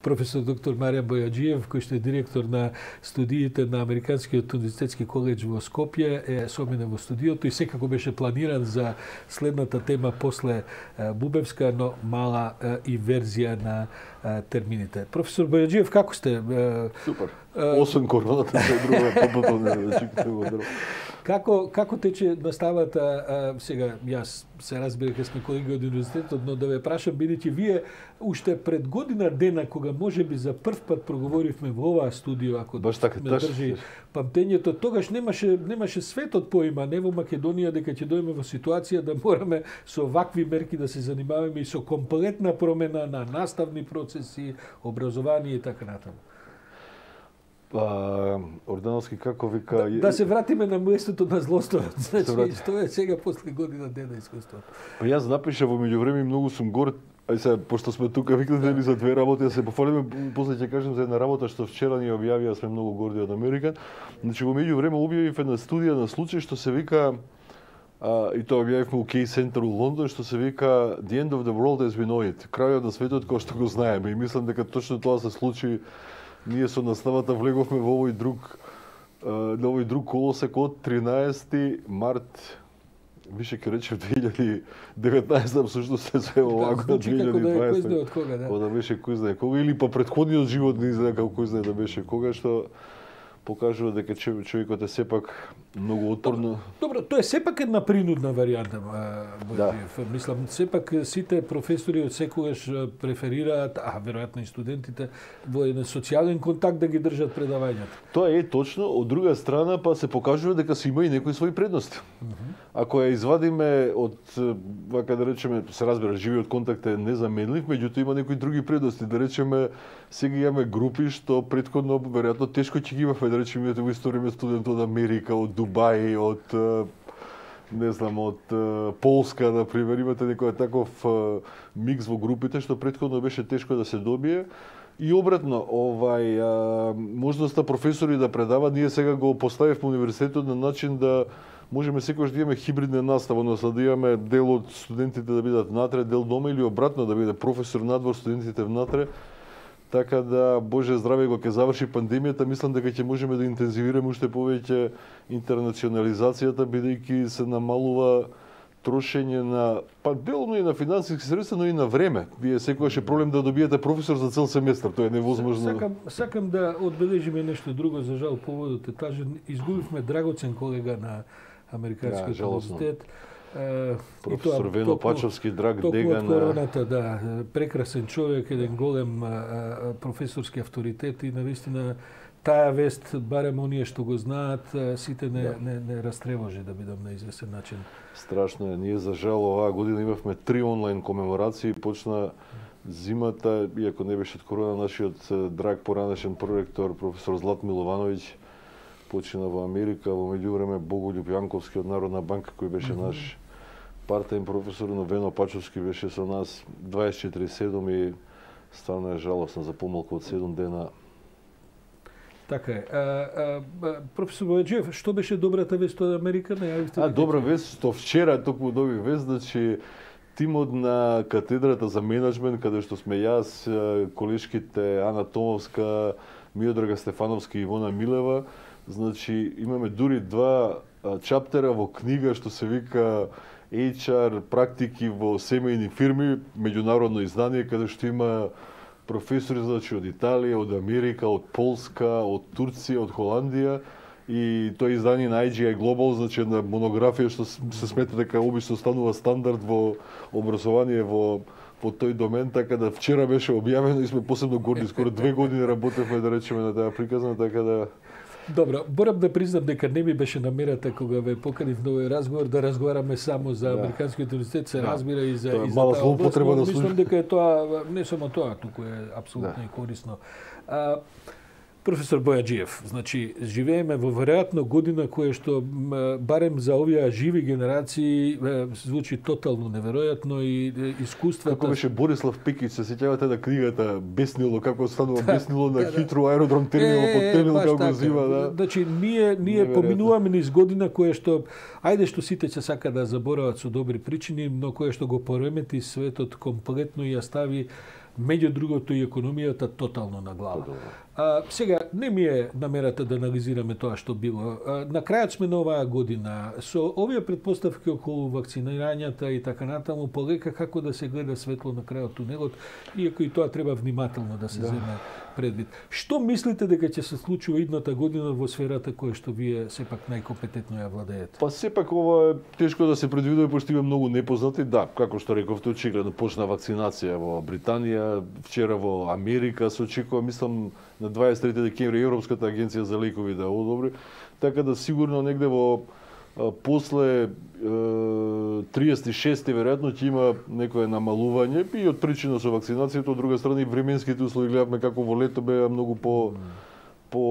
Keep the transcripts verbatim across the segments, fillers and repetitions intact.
Професор доктор Маријан Бојаджиев, кој што е директор на студиите на Американскиот универзитетски коледж во Скопје, е со мене во студиото и секако беше планиран за следната тема после Бубевска, но мала и верзија на термините. Професор Бојаджиев, како сте? Супер. Освен короната, се друго попото не веќе. Како како тече наставата? А, сега јас се разбирам дека сме колеги од универзитетот, но да ве прашам, бидејќи вие уште пред година дена, кога можеби за прв пат проговоривме во оваа студио, ако Баш така, ме држи памтењето, тогаш немаше немаше светот поима, не во Македонија, дека ќе дојдеме во ситуација да мораме со вакви мерки да се занимаваме и со комплетна промена на наставни процеси, образование и така натаму. А, Ордановски, како вика... Да, да се вратиме на местото на злостојот. Значи, што е сега после година дена искуството? Па јас напишав во меѓувреме и многу сум горд. Ај се, пошто сме тука викнете ни за две работи, да се пофалиме, после ќе кажем за една работа што вчера ни објавија, сме многу горди од Американ. Значи, во меѓувреме објавив една студија на случај што се вика, а, и тоа објавивме у Кей Центар у Лондон, што се вика The End of the World as we know it. Крајот на светот кој што го знаеме. И мислам дека точно тоа се случи. Ние со наставата влеговме во овој друг на овој друг колосек од тринаесети март, више ќе речем две илјади и деветнаесета, всушност се се овако на две илјади и дваесета. Да, од кога, да. Кога беше кој знае кога, или па претходниот живот не изгледа како кој знае да беше кога, што покажува дека човекот е сепак многу отпорно. Добро, тоа е сепак една принудна варијанта, Бојаджиев. Да. Мислам, сепак сите професори од секогаш преферираат, а веројатно и студентите, во еден социјален контакт да ги држат предавањата. Тоа е точно, од друга страна па се покажува дека се има и некои своји предности. Uh -huh. Ако ја извадиме од, вака да речеме, се разбира, живиот контакт е незаменлив, меѓутоа има некои други предности, да речеме, сега имаме групи што претходно веројатно тешко ќе ги имавме, да речеме, имате во исто време студент од Америка, од Дубај, од не знам, од Полска, например, имате некој таков микс во групите што претходно беше тешко да се добие. И обратно, овај а, можноста професори да предават, ние сега го поставивме универзитетот на начин да можеме секогаш да имаме хибридна настава, односно да имаме дел од студентите да бидат внатре, дел дома или обратно да биде професор надвор, студентите внатре. Така да, Боже здраве, кога ќе заврши пандемијата, мислам дека ќе можеме да интензивираме уште повеќе интернационализацијата, бидејќи се намалува трошење на, па делно и на финансиски средства, но и на време. Вие секогаш е проблем да добиете професор за цел семестар, тоа е невозможно. Сакам, сакам да одбележиме нешто друго, за жал поводот е тажен. Изгубивме драгоцен колега на Американскиот да, универзитет. Професор Вено Пачовски, драг дега на короната, да, прекрасен човек, еден голем а, професорски авторитет и навистина таа вест, барем оние што го знаат, сите не, да. не, не растревожи, да бидам на известен начин. Страшно е. Ние за жал оваа година имавме три онлайн комеморации, почна зимата, иако не беше од корона, нашиот драг поранешен проректор професор Злат Миловановиќ почина во Америка, во меѓувреме Боголјуб Јанковски од Народна банка, кој беше mm -hmm. наш партен професор, но Вено Пачовски беше со нас дваесет и четири седум и стварно е жалосно за помалку од седум дена. Така е. А, а, професор Бојаджиев, што беше добрата вест од Америка? А, добра вест, што вчера токму добив вест, значи тимот на катедрата за менеджмент, каде што сме јас, колешките Ана Томовска, Миодрага Стефановска и Ивона Милева, значи имаме дури два чаптера во книга што се вика Ейч Ар практики во семејни фирми, меѓународно издание, каде што има професори, значи, од Италија, од Америка, од Полска, од Турција, од Холандија, и тоа издание на Ай Джи Ај Global, значи една монографија што се смета дека обично станува стандард во образование во во тој домен, така да вчера беше објавено и сме посебно горди, скоро две години работевме, да речеме, на таа приказна, така да... Добро, морам да признам дека не ми беше намерата кога ве поканив на овој разговор да разговараме само за да. Американскиот универзитет, се да. разбира и за тоа и за мала злоупотреба на мислам дека е тоа не само тоа, туку е апсолутно да. и корисно. А, професор Бојаджиев, значи живееме во веројатно година која што барем за овие живи генерации звучи тотално неверојатно и искуствата. Како беше Борислав Пекиќ, се сеќавате на книгата Беснило, како станува Беснило на хитро аеродром терминал под терминал како го зива, да. Значи ние ние поминуваме низ година која што ајде што сите ќе сака да заборават со добри причини, но која што го поремети светот комплетно и ја стави меѓу другото и економијата тотално на глава. А, сега, не ми е намерата да анализираме тоа што било. А, на крајот сме на оваа година. Со овие претпоставки околу вакцинирањата и така натаму, полека како да се гледа светло на крајот тунелот, иако и тоа треба внимателно да се да. земе предвид. Што мислите дека ќе се случува идната година во сферата која што вие сепак најкомпетентно ја владеете? Па сепак ова е тешко да се предвидува, пошто има многу непознати. Да, како што рековте, очигледно почна вакцинација во Британија, вчера во Америка се очекува, мислам, на дваесет и трети декември Европската агенција за лекови да одобри, така да сигурно негде во а, после триесет и шести веројатно ќе има некое намалување и од причина со вакцинацијата, од друга страна и временските услови гледавме како во лето беа многу по по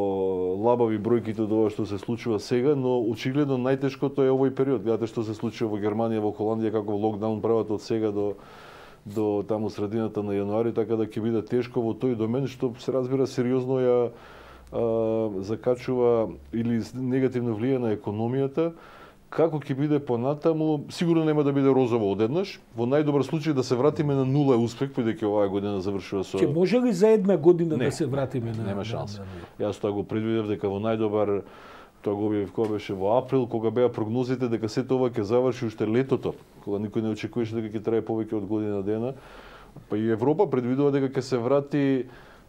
лабави бројките од ова што се случува сега, но очигледно најтешкото е овој период. Гледате што се случува во Германија, во Холандија, како локдаун прават од сега до до таму средината на јануари, така да ќе биде тешко во тој домен, што се разбира сериозно ја а, закачува или негативно влие на економијата. Како ќе биде понатаму, сигурно нема да биде розово одеднаш. Во најдобар случај да се вратиме на нула успех, бидејќи оваа година завршува со... Ќе може ли за една година не, да се вратиме на... Нема шанс. Јас тоа го предвидев дека во најдобар, тоа го објавив кога беше во април, кога беа прогнозите дека сето ова ќе заврши уште летото, кога никој не очекуваше дека ќе трае повеќе од година дена. Па и Европа предвидува дека ќе се врати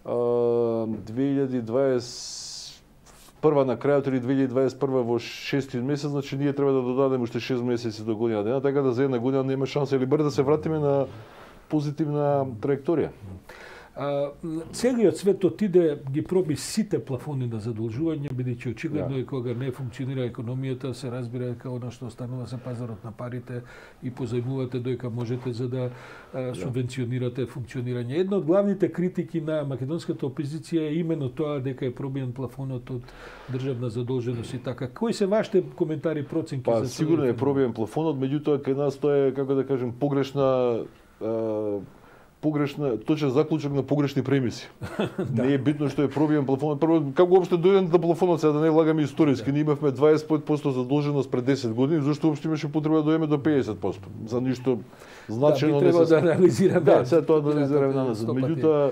а, две илјади дваесет прва на крајот или две илјади дваесет и прва во шестиот месец, значи ние треба да додадеме уште шест месеци до година дена, така да за една година нема шанса или бар да се вратиме на позитивна траекторија. А, целиот свет отиде ги проби сите плафони на задолжување, бидејќи очигледно и кога не функционира економијата, се разбира дека она што останува за пазарот на парите и позајмувате дојка можете за да а, субвенционирате функционирање. Една од главните критики на македонската опозиција е именно тоа дека е пробиен плафонот од државна задолженост и така. Кои се вашите коментари, проценки па, за тоа? Сигурно е пробиен плафонот, меѓутоа кај нас тоа е, како да кажем, погрешна а, погрешна, точен заклучок на погрешни премиси. да. Не е битно што е пробиен плафонот. Прво, како уопште дојден до плафонот, сега да не лагаме историски, да. Ние имавме дваесет и пет проценти задолженост пред десет години, зашто уопште имаше потреба да дојдеме до педесет проценти. За ништо значено да, би не се... да анализираме. Да, сега тоа да анализираме на нас. Меѓутоа,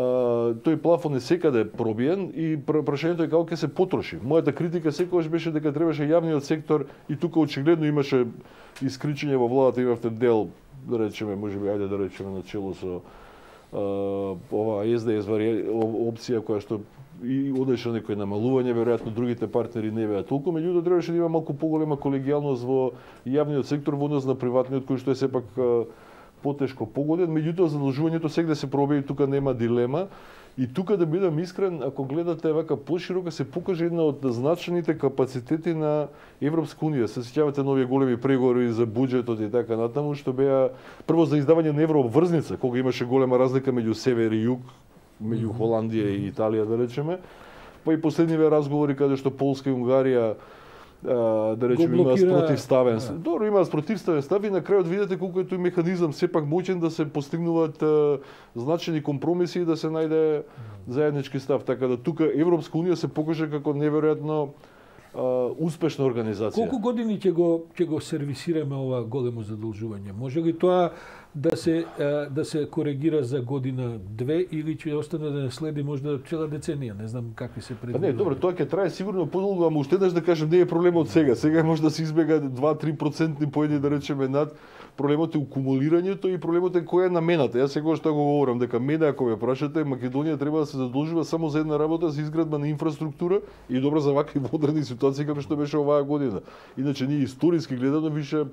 тој плафон е секаде пробиен и прашањето е како ќе се потроши. Мојата критика секогаш беше дека требаше јавниот сектор и тука очигледно имаше искричење во владата, имавте дел, да речеме, можеби ајде да речеме на чело со а, ова Ес Де Ес опција која што и одеше некој намалување, веројатно другите партнери не беа толку, меѓутоа требаше да има малку поголема колегијалност во јавниот сектор во однос на приватниот, кој што е сепак а, потешко погоден, меѓутоа задолжувањето сега да се пробие и тука нема дилема. И тука да бидам искрен, ако гледате вака пошироко, се покаже една од значените капацитети на Европска унија. Се сеќавате на овие големи преговори за буџетот и така натаму, што беа прво за издавање на еврообврзница, кога имаше голема разлика меѓу север и југ, меѓу Холандија и Италија, да речеме. Па и последниве разговори каде што Полска и Унгарија Uh, да речеме имаат противставен став. Добро, имаат противставен став и на крајот видите колку е тој механизам сепак моќен да се постигнуваат uh, значени компромиси и да се најде заеднички став. Така да тука Европска унија се покаже како неверојатно uh, успешна организација. Колку години ќе го ќе го сервисираме ова големо задолжување? Може ли тоа да се да се коригира за година две или ќе остане да не следи можда цела деценија, не знам какви се предвидува. Па не, добро, тоа ќе трае сигурно подолго, ама уште еднаш да кажем не е проблемот сега. Сега може да се избега два до три проценти поеди да речеме над. Проблемот е акумулирањето и проблемот е која е намената. Јас сега што го говорам дека мене ако ме прашате, Македонија треба да се задолжува само за една работа, за изградба на инфраструктура и добро за вакви модерни ситуации како што беше оваа година. Иначе ние историски гледано више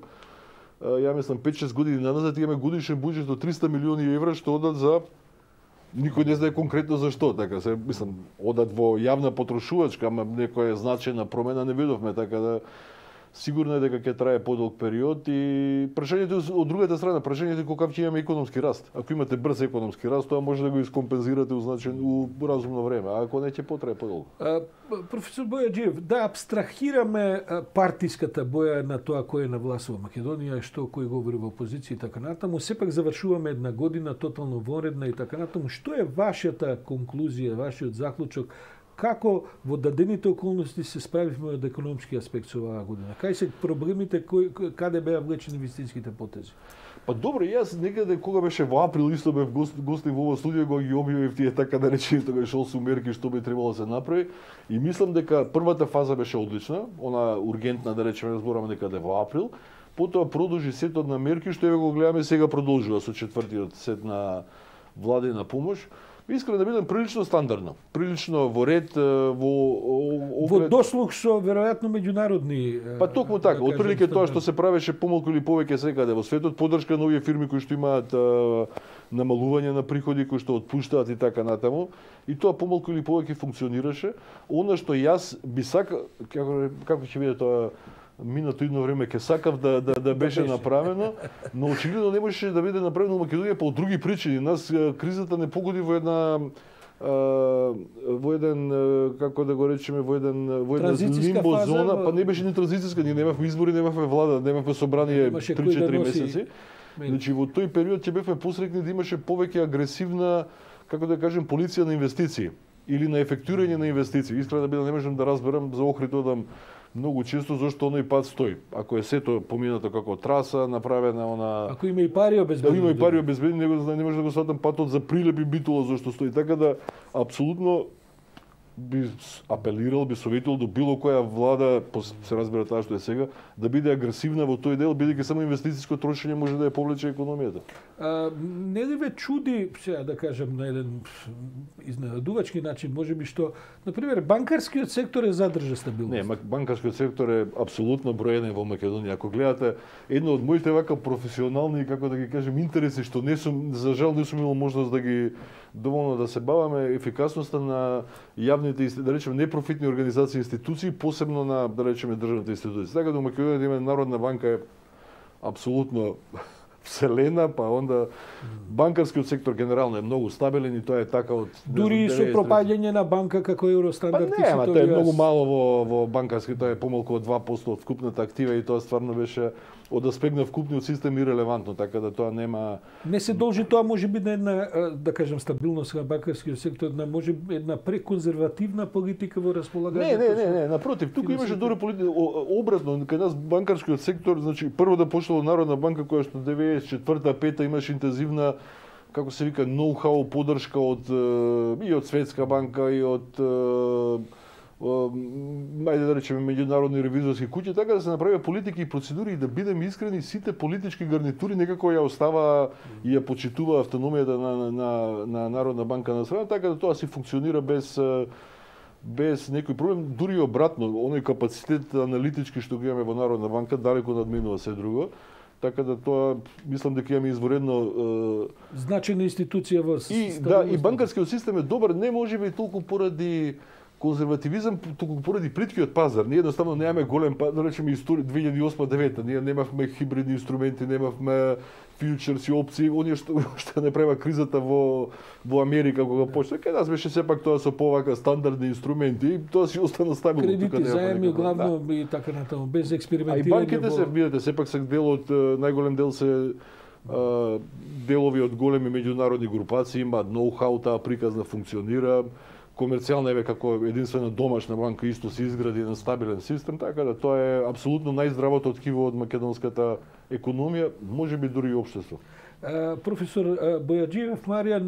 ја мислам пет-шест години назад имаме годишен буџет од триста милиони евра што одат за никој не знае конкретно за што, така се мислам одат во јавна потрошувачка, ама некоја значајна промена не видовме, така да сигурно е дека ќе трае подолг период и прашањето од другата страна, прашањето е кога ќе имаме економски раст. Ако имате брз економски раст, тоа може да го искомпензирате узначен у разумно време, а ако не ќе потрае подолго. Професор Бојаджиев, да абстрахираме партиската боја на тоа кој е на власт во Македонија, што кој говори во опозиција и така натаму, сепак завршуваме една година тотално вонредна и така натаму. Што е вашата конклузија, вашиот заклучок? Како во дадените околности се справивме од економски аспект со оваа година? Кај се проблемите, кој, каде беа влечени вистинските потези? Па добро, јас некаде кога беше во април исто бев гост, гостин во ова студио, кога ги објавив тие така наречени тогаш осум мерки што би требало да се направи, и мислам дека првата фаза беше одлична, она ургентна, да речеме, разбораме некаде во април, потоа продолжи сетот на мерки што еве го гледаме сега продолжува со четвртиот сет на владина помош. Искрено да бидам, прилично стандардно, прилично во ред, во оглед... Во дослух со веројатно меѓународни. Па токму така, да отприлike тоа што се правеше помалку или повеќе секаде во светот, поддршка на овие фирми кои што имаат а, намалување на приходи, кои што отпуштаат и така натаму, и тоа помалку или повеќе функционираше. Она што јас би сака, како како ќе биде тоа минато едно време ке сакав да да да беше направено, но очигледно не можеше да биде направено во Македонија по други причини. Нас кризата не погоди во една во еден, како да го речеме, во еден во една лимбо зона, па не беше ни транзицијска, ние немавме избори, немавме влада, немавме собрание три-четири месеци. Значи во тој период ќе бевме посрекни да имаше повеќе агресивна, како да кажем, полиција на инвестиции или на ефектуирање на инвестиции. Искрено да бидам, не можам да разберам за Охрид одам многу често зашто оној пат стои. Ако е сето поминато како траса, направена она... Ако има и пари обезбедени. Да, има и пари обезбедени, него не може да го сватам патот за Прилеп и Битола зашто стои. Така да, апсолутно би апелирал, би советувал до било која влада, се разбира тоа што е сега, да биде агресивна во тој дел, бидејќи само инвестициско трошење може да ја повлече економијата. А, не ли ве чуди, сега да кажем на еден изненадувачки начин, можеби што, например, банкарскиот сектор е задржа стабилност? Не, банкарскиот сектор е апсолутно броен во Македонија. Ако гледате едно од моите вака професионални, како да ги кажем, интереси што не сум, за жал не сум имал можност да ги доволно да се баваме, ефикасноста на јавните, да речеме, непрофитни организации и институции, посебно на, да речеме, државните институции. Така да Македонија да има Народна банка е апсолутно вселена, па онда банкарскиот сектор генерално е многу стабилен и тоа е така од... Дури и со пропаѓање на банка како Евростандард. Па не, ама тоа е многу мало во, во банкарски, тоа е помалку од два проценти од вкупната актива и тоа стварно беше од аспект на вкупниот систем ирелевантно, така да тоа нема... Не се должи тоа може би на една, да кажем, стабилност на банкарскиот сектор, на може би една преконзервативна политика во располагањето? Не, не, не, не, напротив, тука имаше дури политика, обратно, кај нас банкарскиот сектор, значи, прво да пошло Народна банка која што деветдесет и четврта пета имаше интензивна, како се вика, ноу-хау поддршка од и од Светска банка и од ајде да речеме меѓународни ревизорски куќи, така да се направи политики и процедури и да бидеме искрени, сите политички гарнитури некако ја остава и ја почитува автономијата на, на, на, на Народна банка на страна, така да тоа си функционира без без некој проблем, дури обратно, оној капацитет аналитички што го имаме во Народна банка далеко надминува се друго. Така да тоа мислам дека имаме изворедно е... значајна институција во и да, и банкарскиот систем е добар, не можеби толку поради конзервативизам, туку поради плиткиот пазар. Ние едноставно немаме голем пазар, да речеме историја две илјади и осма девета, ние немавме хибридни инструменти, немавме фьючерси опции, оние што што направи кризата во во Америка кога почна, кај нас беше сепак тоа со повака стандардни инструменти и тоа си остана стабилно. Кредити, заеми, главно да. И така натаму, без експериментирање. А и банките се, видите, сепак се дел од најголем дел се а, делови од големи меѓународни групации, имаат ноу-хау, таа приказна функционира. Комерцијална еве како единствена домашна банка исто се изгради на стабилен систем, така да тоа е апсолутно најздравото ткиво од македонската економија, можеби дури и општество. Професор Бојаджиев, Маријан,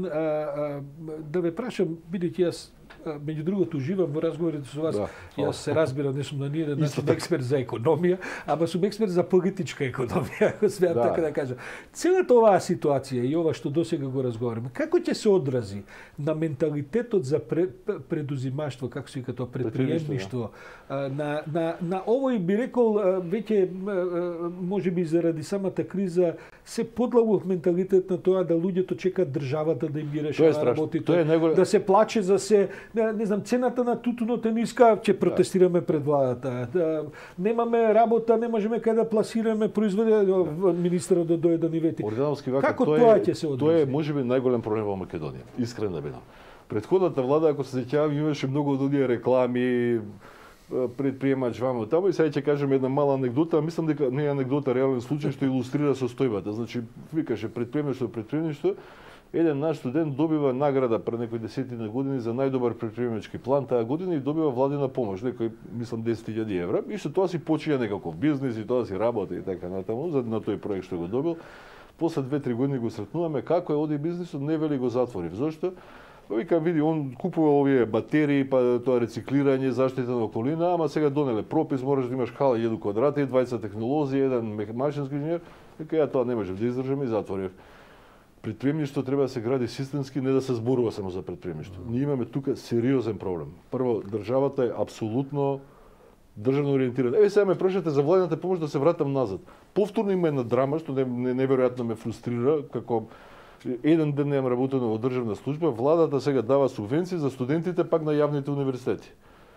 да ве прашам, бидејќи јас меѓу другото уживам во разговорите со вас. Да, јас се разбирам, не сум на ниеден начин експерт за економија, ама сум експерт за политичка економија, ако смеам да. Така да кажам. Целата оваа ситуација и ова што досега го разговараме, како ќе се одрази на менталитетот за предузимаштво, како се вика тоа, предприемништво, да. на на на овој би рекол веќе можеби заради самата криза се подлагу менталитет на тоа да луѓето чекаат државата да им ги решава работите, најголем... да се плаче за се, не, не знам, цената на тутунот е ниска, ќе протестираме пред владата. Да, немаме работа, не можеме кај да пласираме производи, министерот да дојде да ни вети. Како тоа ќе се одрази? Тоа е можеби најголем проблем во Македонија. Искрено да бидам. Претходната влада, ако се сеќавам, имаше многу од оние реклами, предприемач вамо таму, и сега ќе кажем една мала анегдота, мислам дека не е анегдота, реален случај што илустрира состојбата. Значи, викаше предприемништво, предприемништво, еден наш студент добива награда пред некои десетина години за најдобар предприемачки план таа година и добива владина помош, некој мислам десет илјади евра, и со тоа си почија некаков бизнис и тоа си работа и така натаму за на тој проект што го добил. после две-три години го сретнуваме, како е оди бизнисот, не вели го затворив. Зошто? Вика, види, он купува овие батерии, па тоа рециклирање, заштита на околина, ама сега донеле пропис, мораш да имаш хала едно квадрата и дваесет технолозија, еден машински инженер. Вика, ја тоа не можев да издржам и затворив. Предприемништво треба да се гради системски, не да се зборува само за предприемништво. Ние имаме тука сериозен проблем. Прво, државата е апсолутно државно ориентирана. Еве сега ме прашате за владината помош, да се вратам назад. Повторно има една драма што не, не, неверојатно ме фрустрира, како еден ден немам работено во државна служба, владата сега дава субвенции за студентите пак на јавните универзитети.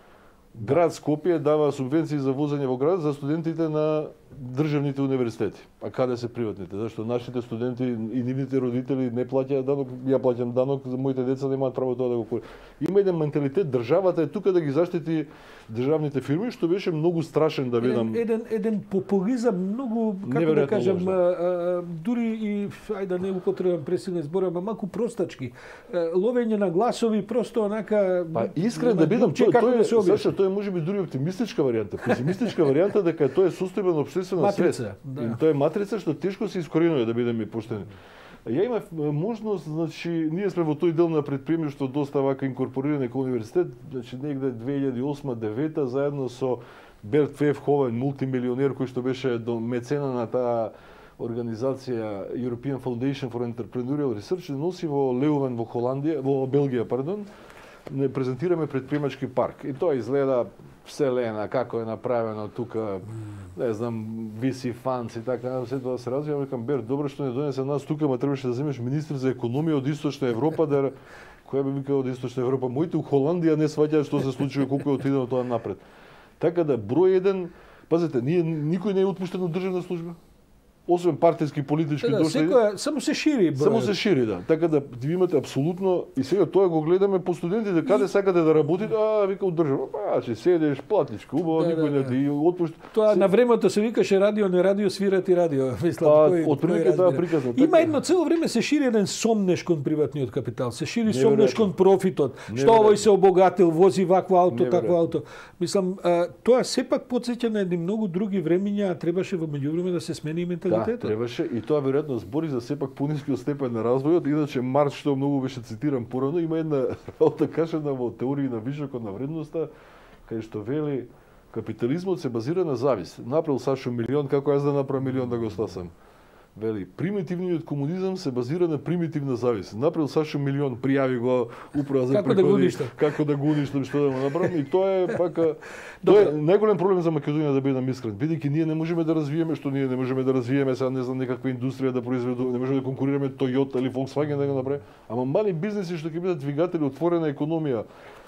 Град Скопје дава субвенции за возење во град за студентите на државните универзитети. А каде се приватните? Зашто нашите студенти и нивните родители не плаќаат данок, ја плаќам данок, за моите деца немаат право тоа да го користат. Има еден менталитет, државата е тука да ги заштити државните фирми, што беше многу страшен да видам. Еден, еден, еден популизам многу, како да кажам, а, а, дури и, ајде да не употребам пресилни збори, ама малку простачки. Ловење на гласови, просто онака... Па искрен да бидам, тој, тој, тој, Саша, тој е можеби дури оптимистичка варијанта. Песимистичка варијанта дека тој е состојбен обштествен свет. Да. И тоа е матрица што тешко се искоренува, да бидеме поштени. Ја имав можност, значи, ние сме во тој дел на предприемништво доста вака инкорпориране кај универзитет, значи негде две илјади и осма девета заедно со Берт Вефховен, мултимилионер кој што беше до мецена на таа организација European Foundation for Entrepreneurial Research, носи во Леувен во Холандија, во Белгија, пардон, не презентираме предприемачки парк. И тоа изгледа вселена, како е направено тука, не знам, ви си фанс и така, се тоа се развива, викам, Бер, добро што не донесе нас тука, ма требаше да земеш министр за економија од Источна Европа, да која би викал од Источна Европа, моите у Холандија не сваќаат што се случува, колку е отидено тоа напред. Така да број еден, пазете, ние никој не е отпуштен од државна служба. Освен партиски политички да, дошли. Секоја само се шири. Број. Само се шири, да. Така да ви имате апсолутно и сега тоа го гледаме по студентите, каде сакате да работите, а вика од држава, па че седеш, платиш убаво, да, никој не ти отпушта. Тоа на времето се викаше радио, не радио, свирати радио. Мислам, па, кој отприлика таа приказна. Има едно цело време се шири еден сомнеш кон приватниот капитал, се шири сомнеш кон профитот. Што овој се обогатил, вози вакво ауто, такво ауто. Мислам, тоа сепак потсеќа на едни многу други времиња, требаше во меѓувреме да се смени менталитетот. Да, требаше и тоа веројатно збори за сепак понискиот степен на развојот. Иначе Маркс, што многу беше цитиран порано, има една работа кажана во теорија на вишокот на вредноста, кај што вели капитализмот се базира на завис. Направил Сашо милион, како јас да направам милион да го стасам. Вели, примитивниот комунизам се базира на примитивна завис. Направил Сашо милион, пријави го управа за како приходи, да како да го уништам, што да го направам, и тоа е пака тоа е најголем проблем за Македонија, да бидам искрен. Бидејќи ние не можеме да развиеме, што ние не можеме да развиеме сега не знам некаква индустрија да произведуваме, не можеме да конкурираме Toyota или Volkswagen да го направиме, ама мали бизнеси што ќе бидат двигатели отворена економија.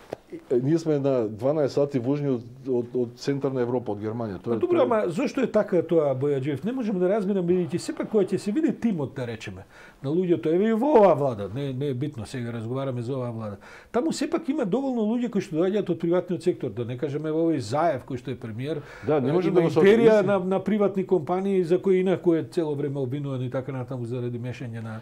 Ние сме на дванаесет сати вожни од, од, од центарна Европа, од Германија. Тоа е добро, ама зошто е така тоа, Бојаджиев? Не можеме да разбереме, бидејќи сепак кога ќе се види тимот, да речеме, на луѓето, еве и во оваа влада, не, не е битно, сега разговараме за оваа влада. Таму сепак има доволно луѓе кои што доаѓаат од приватниот сектор, да не кажеме овој Заев кој што е премиер. Да, не може да го империја на, на приватни компании за кои инаку е цело време обвинуван и така натаму заради мешање на.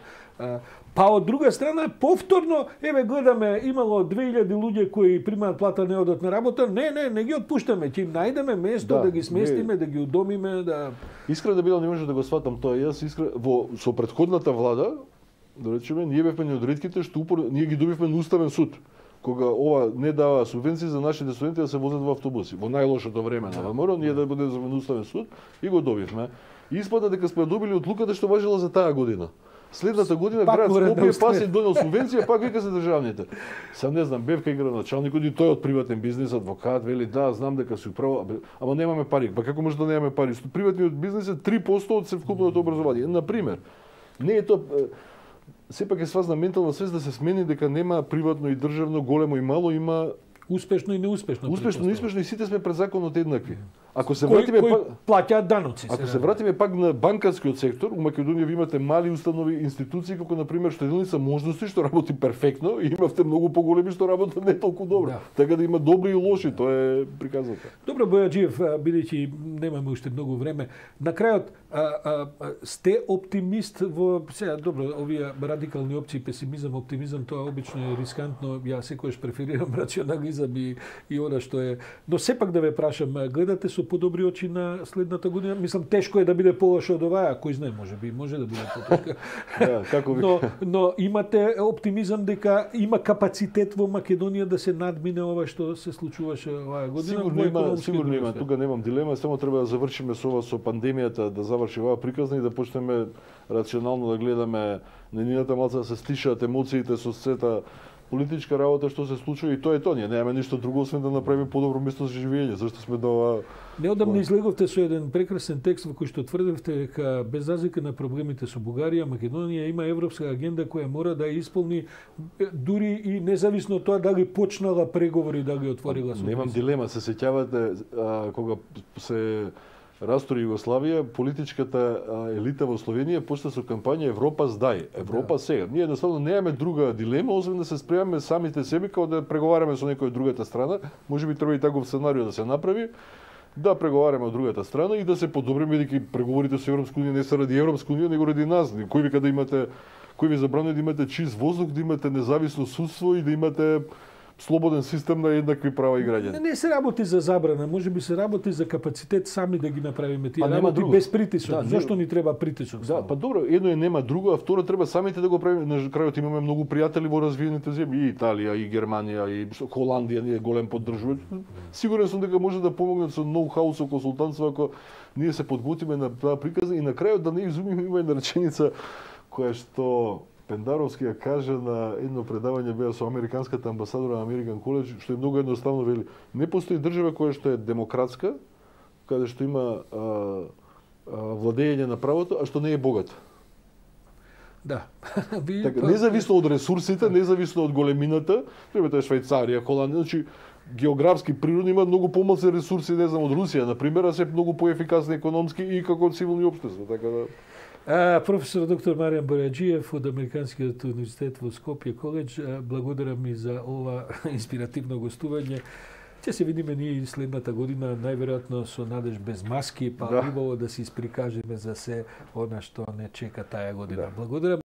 Па од друга страна, повторно, еве гледаме, имало две илјади луѓе кои примаат плата, не одат на работа, не, не, не ги отпуштаме, ќе им најдеме место да, да ги сместиме, не. Да ги удомиме, да... Искрено да бидам, не може да го сватам тоа. Јас искрено, во, со претходната влада, да речеме, ние бевме не од ретките што упор, ние ги добивме на уставен суд, кога ова не дава субвенции за нашите студенти да се возат во автобуси. Во најлошото време на ВМРО, ние да бидеме на уставен суд и го добивме. И испада дека сме добили одлуката што важела за таа година. Следната година пак град Скопје пас е донел субвенција, пак вика се државните. Сам не знам, бев кај градоначалникот и тој од приватен бизнес, адвокат, вели да, знам дека си управа, ама немаме пари. Па како може да немаме пари? Приватниот бизнес е три проценти од севкупното образование. Например, не е тоа сепак е свазна ментална свест да се смени дека нема приватно и државно, големо и мало, има успешно и неуспешно. Успешно и неуспешно и сите сме пред законот еднакви. Ако се кој, вратиме кој пак плаќаат даноци. Ако се вратиме пак на банкарскиот сектор, у Македонија ви имате мали установи, институции како на пример Штедилница можности што работи перфектно и имавте многу поголеми што работат не толку добро. Да. Така да има добри и лоши, тоа е приказната. Добро, Бојаджиев, бидејќи немаме уште многу време, на крајот а, а, сте оптимист во сега добро, овие радикални опции, песимизам, оптимизам, тоа обично е рискантно. Ја секогаш преферирам рационализам и и она што е. Но сепак да ве прашам, гледате со со подобри очи на следната година. Мислам, тешко е да биде полошо од оваа, кој знае, може би, може да биде потешка. Да, како ви... но, но имате оптимизам дека има капацитет во Македонија да се надмине ова што се случуваше оваа година? Сигурно има, сигурно има, тука немам дилема, само треба да завршиме со ова, со пандемијата, да заврши оваа приказна и да почнеме рационално да гледаме на нината, малку да се стишаат емоциите со сета политичка работа што се случува, и тоа е тоа. Ние немаме ништо друго освен да направиме подобро место за живење. Зашто сме до ова... Неодамно излеговте со еден прекрасен текст во кој што тврдевте дека без разлика на проблемите со Бугарија, Македонија има европска агенда која мора да ја исполни дури и независно од тоа дали почнала преговори, дали отворила со. Немам дилема, се сеќавате кога се растори Југославија, политичката елита во Словенија почна со кампања Европа здај, Европа да. Сега. Ние едноставно немаме друга дилема, освен да се спремаме самите себе како да преговараме со некој од другата страна. Можеби треба и таков сценарио да се направи, да преговараме од другата страна и да се подобриме, бидејќи преговорите со Европска унија не се ради Европска унија, него ради нас. Кој вика да имате, кој ви забрани да имате чист воздух, да имате независно судство и да имате слободен систем на еднакви права и граѓани. Не, не се работи за забрана, може би се работи за капацитет сами да ги направиме тие па, работи без притисок. Да, Зошто ни треба притисок? Да, па добро, едно е нема друго, а второ треба самите да го правиме. На крајот имаме многу пријатели во развиените земји, и Италија, и Германија, и Холандија, ние голем поддржувач. Сигурен сум дека може да помогнат со ноу-хау, со консултантство, ако ние се подготвиме на таа приказна и на крајот да не изумиме, има една реченица која што Пендаровски ја кажа на едно предавање беа со американската амбасадора на Американ коледж, што е многу едноставно, вели, не постои држава која што е демократска, каде што има а, а, владење на правото, а што не е богата. Да. Така, независно од ресурсите, независно од големината, примерно е Швајцарија, Холандија, значи географски природни имаат многу помалку ресурси, не знам, од Русија, на пример, а се многу поефикасни економски и како цивилни општества, така да. А, професор доктор Маријан Бораџиев од Американскиот универзитет во Скопје коледж, благодарам ми за ова инспиративно гостување. Ќе се видиме ние следната година, најверојатно со надеж без маски, па да. Убаво да се исприкажеме за се она што не чека таа година. Да. Благодарам.